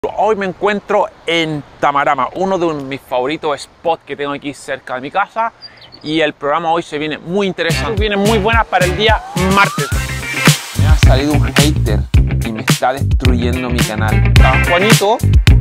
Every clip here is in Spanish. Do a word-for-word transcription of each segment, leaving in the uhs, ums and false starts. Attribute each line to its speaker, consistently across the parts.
Speaker 1: Hoy me encuentro en Tamarama, uno de mis favoritos spots que tengo aquí cerca de mi casa, y el programa hoy se viene muy interesante, viene muy buena para el día martes.
Speaker 2: Me ha salido un hater y me está destruyendo mi canal.
Speaker 1: Está Juanito,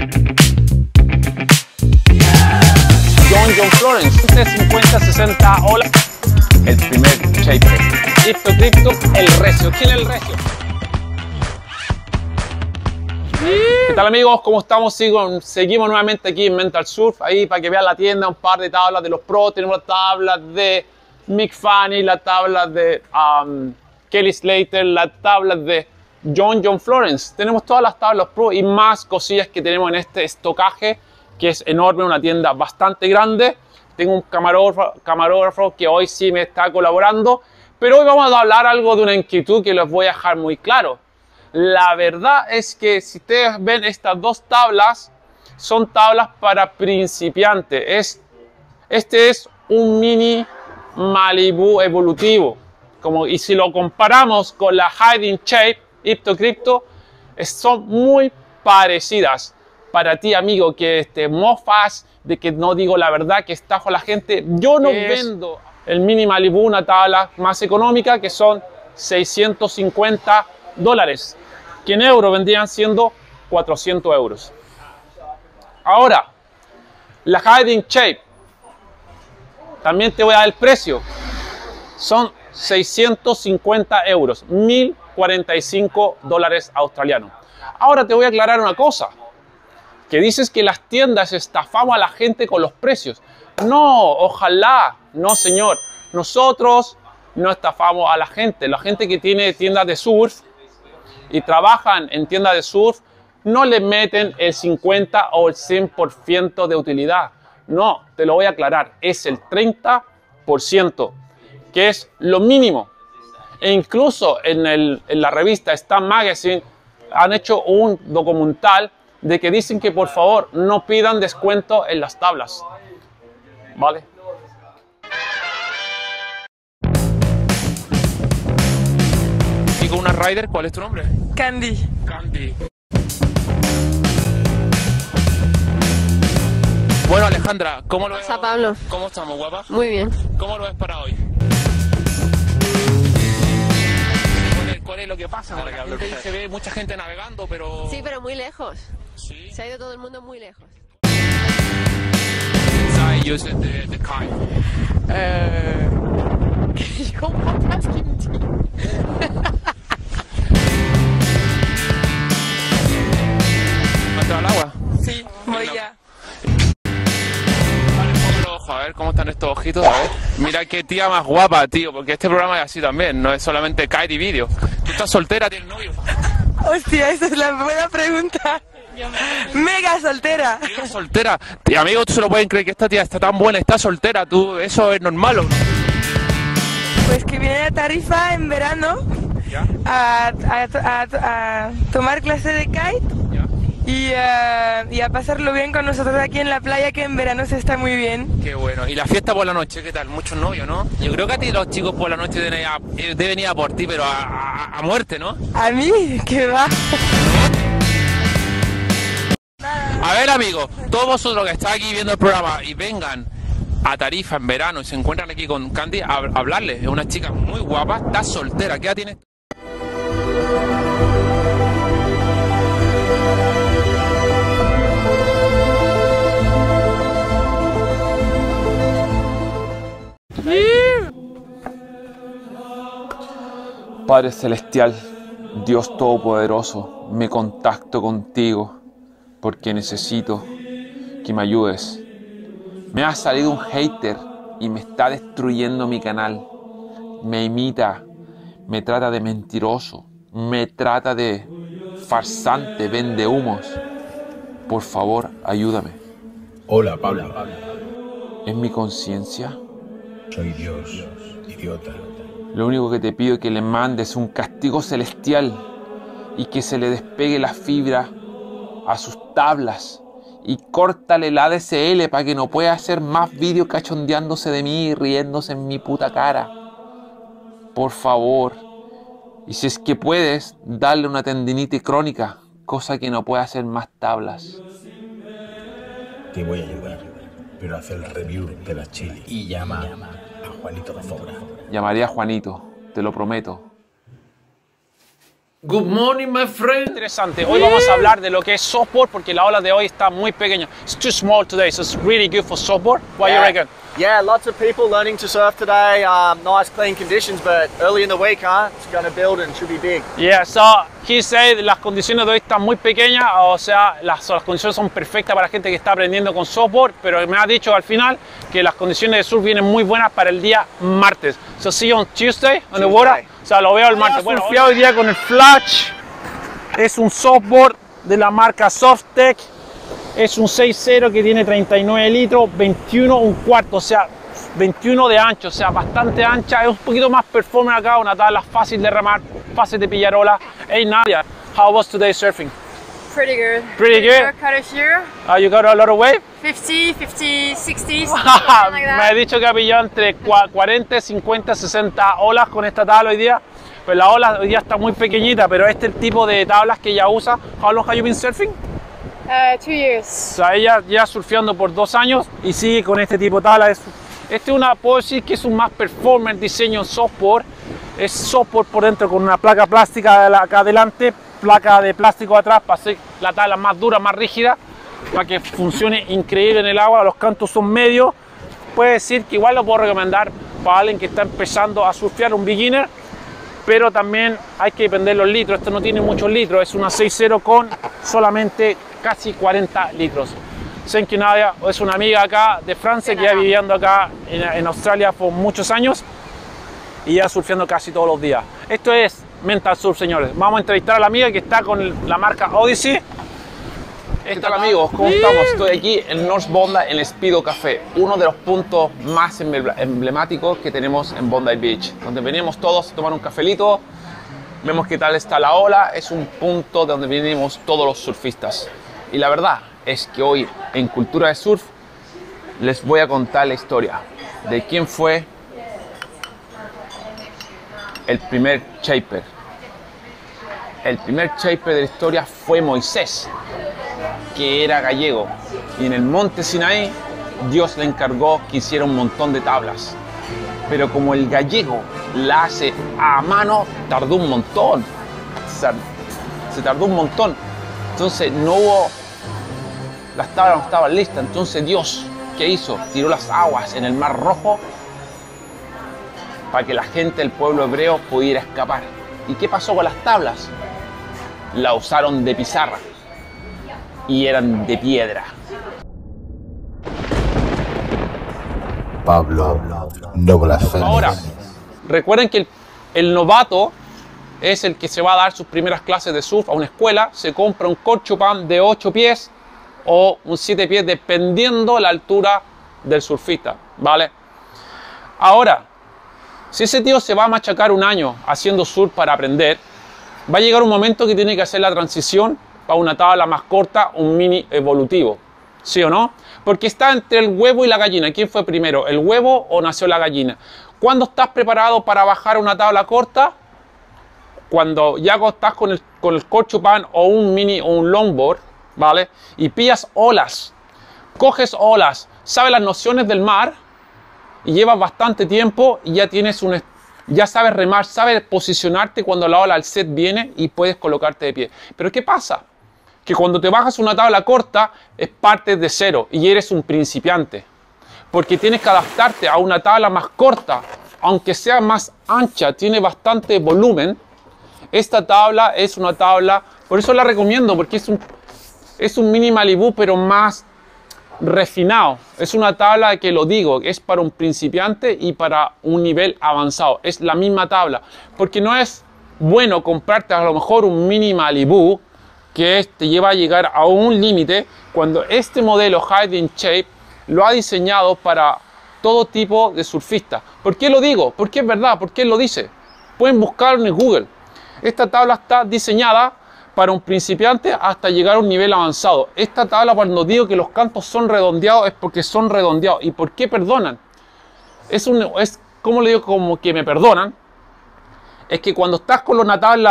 Speaker 1: John John Florence, cincuenta sesenta hola, el primer shaper, Ipto Crypto, el recio. ¿Quién es el recio? ¿Qué tal, amigos? ¿Cómo estamos? Sigo, seguimos nuevamente aquí en Mental Surf, ahí para que vean la tienda, un par de tablas de los pros. Tenemos las tablas de Mick Fanny, las tablas de um, Kelly Slater, las tablas de John John Florence. Tenemos todas las tablas pro y más cosillas que tenemos en este estocaje, que es enorme, una tienda bastante grande. Tengo un camarógrafo, camarógrafo que hoy sí me está colaborando, pero hoy vamos a hablar algo de una inquietud que les voy a dejar muy claro. La verdad es que si ustedes ven estas dos tablas, son tablas para principiantes. Es, este es un mini Malibu evolutivo. Como, y si lo comparamos con la Hiding Shape Ipto Crypto, son muy parecidas. Para ti, amigo, que te mofas de que no digo la verdad, que estafo a la gente, yo no vendo el mini Malibu, una tabla más económica, que son seiscientos cincuenta dólares, que en euros vendrían siendo cuatrocientos euros. Ahora, la Hiding Shape, también te voy a dar el precio, son seiscientos cincuenta euros, mil cuarenta y cinco dólares australianos. Ahora te voy a aclarar una cosa, que dices que las tiendas estafamos a la gente con los precios. No, ojalá, no señor, nosotros no estafamos a la gente. La gente que tiene tiendas de surf y trabajan en tiendas de surf no le meten el cincuenta o el cien por ciento de utilidad. No, te lo voy a aclarar, es el treinta por ciento, que es lo mínimo. E incluso en, el, en la revista Stamp Magazine han hecho un documental de que dicen que por favor no pidan descuento en las tablas. ¿Vale? Y con una rider, ¿cuál es tu nombre?
Speaker 3: Candy.
Speaker 1: Candy. Bueno, Alejandra, ¿cómo lo ves?
Speaker 3: Hola, Pablo.
Speaker 1: ¿Cómo estamos, guapa?
Speaker 3: Muy bien.
Speaker 1: ¿Cómo lo ves para hoy? ¿Cuál es, cuál es lo que pasa? La gente se ve mucha gente navegando, pero...
Speaker 3: Sí, pero muy lejos.
Speaker 1: ¿Sí?
Speaker 3: Se ha ido todo el mundo muy lejos.
Speaker 1: I use the, the kite.
Speaker 3: Eh... ¿Cómo estás, Kimchi?
Speaker 1: ¿Va a entrar al agua?
Speaker 3: Sí, voy ya.
Speaker 1: Vale, ponlo ojo, a ver cómo están estos ojitos, a ver. Mira qué tía más guapa, tío, porque este programa es así también, no es solamente kite y vídeo. ¿Tú estás soltera, tienes novio?
Speaker 3: Hostia, esa es la buena pregunta. Mega soltera.
Speaker 1: Tía soltera. Tía, amigo, tú se lo pueden creer que esta tía está tan buena, está soltera, tú, eso es normal, ¿o no?
Speaker 3: Pues que viene a Tarifa en verano a, a, a, a tomar clase de kite y, uh, y a pasarlo bien con nosotros aquí en la playa, que en verano se está muy bien.
Speaker 1: Qué bueno. ¿Y la fiesta por la noche? ¿Qué tal? Muchos novios, ¿no? Yo creo que a ti los chicos por la noche deben ir a, deben ir a por ti, pero a, a, a muerte, ¿no?
Speaker 3: ¿A mí? ¿Qué va?
Speaker 1: A ver, amigos, todos vosotros que estáis aquí viendo el programa y vengan a Tarifa en verano y se encuentran aquí con Candy, a hablarle. Es una chica muy guapa, está soltera. ¿Qué edad tienes?
Speaker 2: Padre Celestial, Dios Todopoderoso, me contacto contigo porque necesito que me ayudes. Me ha salido un hater y me está destruyendo mi canal. Me imita, me trata de mentiroso, me trata de farsante, vende humos. Por favor, ayúdame.
Speaker 4: Hola, Pablo.
Speaker 2: ¿Es mi conciencia?
Speaker 4: Soy Dios, idiota.
Speaker 2: Lo único que te pido es que le mandes un castigo celestial y que se le despegue la fibra a sus tablas y córtale el A D S L para que no pueda hacer más vídeos cachondeándose de mí y riéndose en mi puta cara. Por favor. Y si es que puedes, darle una tendinitis crónica cosa que no puede hacer más tablas.
Speaker 4: Te voy a ayudar, pero haz el review de las chili y llama a Juanito de Zobra.
Speaker 2: Llamaré a Juanito, te lo prometo.
Speaker 1: Good morning, my friend. Interesante. Hoy vamos a hablar de lo que es softboard porque la ola de hoy está muy pequeña. It's too small today, so it's really good for softboard. What
Speaker 5: yeah.
Speaker 1: do you reckon?
Speaker 5: Yeah, lots of people learning to surf today. Um, nice, clean conditions, but early in the week, huh? It's going to build and should be big.
Speaker 1: Yeah, so he said las condiciones de hoy están muy pequeñas, o sea, las, las condiciones son perfectas para la gente que está aprendiendo con softboard, pero me ha dicho al final que las condiciones de surf vienen muy buenas para el día martes. So see you on Tuesday on the water. O sea, lo veo el martes. Bueno, surfeado hoy día con el Flash. Es un softboard de la marca Softtech. Es un seis cero que tiene treinta y nueve litros, veintiuno un cuarto, o sea, veintiuno de ancho, o sea, bastante ancha. Es un poquito más performance acá, una tabla fácil de remar, fácil de pillar ola. Hey Nadia, how was today surfing?
Speaker 6: Pretty good.
Speaker 1: Pretty good?
Speaker 6: Got a here.
Speaker 1: Uh, you got a lot of wave?
Speaker 6: fifty, fifty, sixty, something like
Speaker 1: Me
Speaker 6: that.
Speaker 1: he dicho que ha pillado entre cuarenta, cincuenta, sesenta olas con esta tabla hoy día. Pues la ola hoy día está muy pequeñita, pero este es el tipo de tablas que ella usa. How long have you been surfing?
Speaker 6: Uh, two years.
Speaker 1: O sea, ella ya surfeando por dos años y sigue con este tipo de tabla. Es, este es una, puedo decir que es un más performance diseño softboard. Es softboard por dentro con una placa plástica acá adelante, placa de plástico atrás para hacer la tabla más dura, más rígida, para que funcione increíble en el agua. Los cantos son medios. Puede decir que igual lo puedo recomendar para alguien que está empezando a surfear, un beginner, pero también hay que depender los litros. Esto no tiene muchos litros, es una seis cero con solamente casi cuarenta litros. Thank you, Nadia. Es una amiga acá de Francia que ya viviendo acá en, en Australia por muchos años y ya surfeando casi todos los días. Esto es Mental Surf, señores. Vamos a entrevistar a la amiga que está con la marca Odyssey.
Speaker 2: ¿Qué tal, amigos? ¿Cómo estamos? Estoy aquí en North Bondi, en el Speedo Café, uno de los puntos más emblemáticos que tenemos en Bondi Beach, donde venimos todos a tomar un cafelito, vemos qué tal está la ola. Es un punto donde venimos todos los surfistas. Y la verdad es que hoy en Cultura de Surf les voy a contar la historia de quién fue el primer shaper. El primer shaper de la historia fue Moisés, que era gallego, y en el monte Sinaí Dios le encargó que hiciera un montón de tablas, pero como el gallego la hace a mano, tardó un montón, se tardó un montón, entonces no hubo, las tablas no estaban listas. Entonces Dios, ¿qué hizo? Tiró las aguas en el Mar Rojo para que la gente del pueblo hebreo pudiera escapar. ¿Y qué pasó con las tablas? La usaron de pizarra y eran de piedra.
Speaker 4: Pablo, no blasfemes.
Speaker 1: Ahora, recuerden que el, el novato es el que se va a dar sus primeras clases de surf a una escuela, se compra un corchopan de ocho pies o un siete pies, dependiendo la altura del surfista, ¿vale? Ahora, si ese tío se va a machacar un año haciendo surf para aprender, va a llegar un momento que tiene que hacer la transición para una tabla más corta, un mini evolutivo, ¿sí o no? Porque está entre el huevo y la gallina. ¿Quién fue primero, el huevo o nació la gallina? ¿Cuándo estás preparado para bajar una tabla corta? Cuando ya estás con el, con el corchopan o un mini o un longboard, ¿vale? Y pillas olas, coges olas, sabes las nociones del mar y llevas bastante tiempo y ya tienes un... Ya sabes remar, sabes posicionarte cuando la ola al set viene y puedes colocarte de pie. Pero ¿qué pasa? Que cuando te bajas una tabla corta es parte de cero y eres un principiante. Porque tienes que adaptarte a una tabla más corta, aunque sea más ancha, tiene bastante volumen. Esta tabla es una tabla, por eso la recomiendo, porque es un, es un mini Malibu, pero más refinado. Es una tabla que, lo digo, es para un principiante y para un nivel avanzado. Es la misma tabla, porque no es bueno comprarte a lo mejor un mini Malibu que te lleva a llegar a un límite, cuando este modelo Hiding Shape lo ha diseñado para todo tipo de surfistas. ¿Por qué lo digo? Porque es verdad, porque él lo dice. Pueden buscarlo en Google. Esta tabla está diseñada para un principiante hasta llegar a un nivel avanzado. Esta tabla, cuando digo que los cantos son redondeados, es porque son redondeados. ¿Y por qué perdonan? Es, un, es como le digo, como que me perdonan. Es que cuando estás con una tabla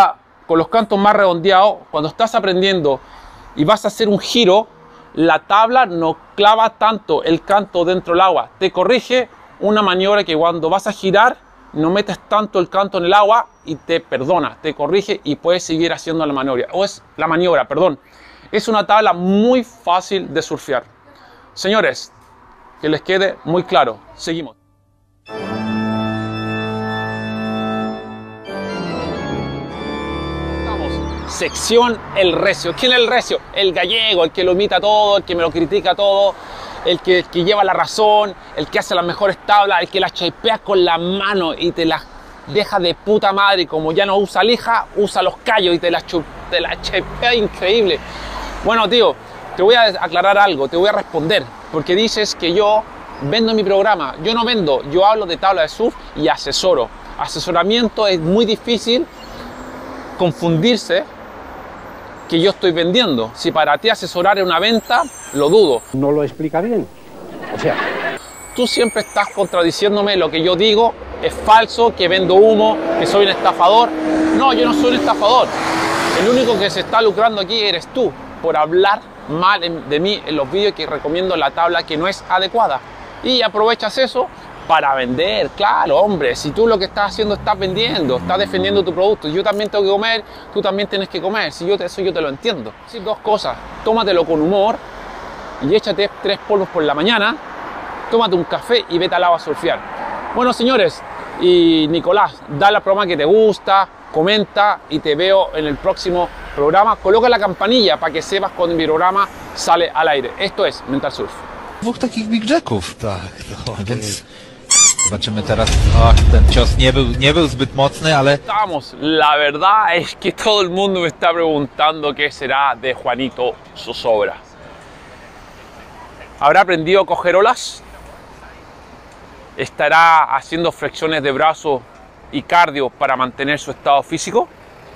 Speaker 1: con los cantos más redondeados, cuando estás aprendiendo y vas a hacer un giro, la tabla no clava tanto el canto dentro del agua. Te corrige una maniobra que cuando vas a girar, no metes tanto el canto en el agua y te perdona, te corrige y puedes seguir haciendo la maniobra. O es la maniobra, perdón. Es una tabla muy fácil de surfear. Señores, que les quede muy claro. Seguimos. Sección el recio. ¿Quién es el recio? El gallego, el que lo imita todo, el que me lo critica todo, el que, el que lleva la razón, el que hace las mejores tablas, el que las chapea con la mano y te las deja de puta madre. Y como ya no usa lija, usa los callos y te las te la chapea increíble. Bueno, tío, te voy a aclarar algo, te voy a responder, porque dices que yo vendo mi programa. Yo no vendo, yo hablo de tabla de surf y asesoro. Asesoramiento es muy difícil confundirse que yo estoy vendiendo. Si para ti asesorar es una venta, lo dudo.
Speaker 7: No lo explica bien. O sea,
Speaker 1: tú siempre estás contradiciéndome. Lo que yo digo es falso, que vendo humo, que soy un estafador. No, yo no soy un estafador. El único que se está lucrando aquí eres tú por hablar mal de mí en los vídeos que recomiendo la tabla que no es adecuada. Y aprovechas eso para vender. Claro, hombre, si tú lo que estás haciendo estás vendiendo, estás defendiendo tu producto, yo también tengo que comer, tú también tienes que comer, si yo te, eso yo te lo entiendo. Sí, dos cosas, tómatelo con humor y échate tres polvos por la mañana, tómate un café y vete al agua a surfear. Bueno, señores, y Nicolás, dale al programa que te gusta, comenta y te veo en el próximo programa. Coloca la campanilla para que sepas cuando mi programa sale al aire. Esto es Mental Surf.
Speaker 8: Dwóch takich big jacków.
Speaker 9: Tak, no,
Speaker 8: Więc zobaczymy teraz. Ach, ten cios nie był, nie był zbyt mocny, ale...
Speaker 1: Estamos. La verdad es que todo el mundo me está preguntando qué será de Juanito Zozobra. ¿Habrá aprendido a coger olas? ¿Estará haciendo flexiones de brazo y cardio para mantener su estado físico?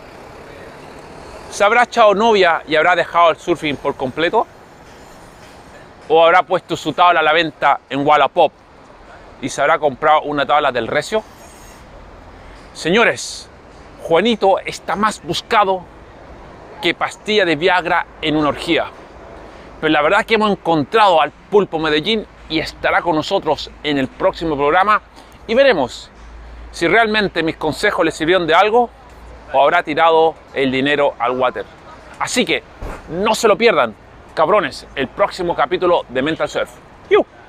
Speaker 1: ¿Se habrá echado novia y habrá dejado el surfing por completo? ¿O habrá puesto su tabla a la venta en Wallapop y se habrá comprado una tabla del recio? Señores, Juanito está más buscado que pastilla de Viagra en una orgía. Pero la verdad es que hemos encontrado al Pulpo Medellín y estará con nosotros en el próximo programa y veremos si realmente mis consejos le sirvieron de algo o habrá tirado el dinero al water. Así que no se lo pierdan, cabrones, el próximo capítulo de Mental Surf. ¡Yu!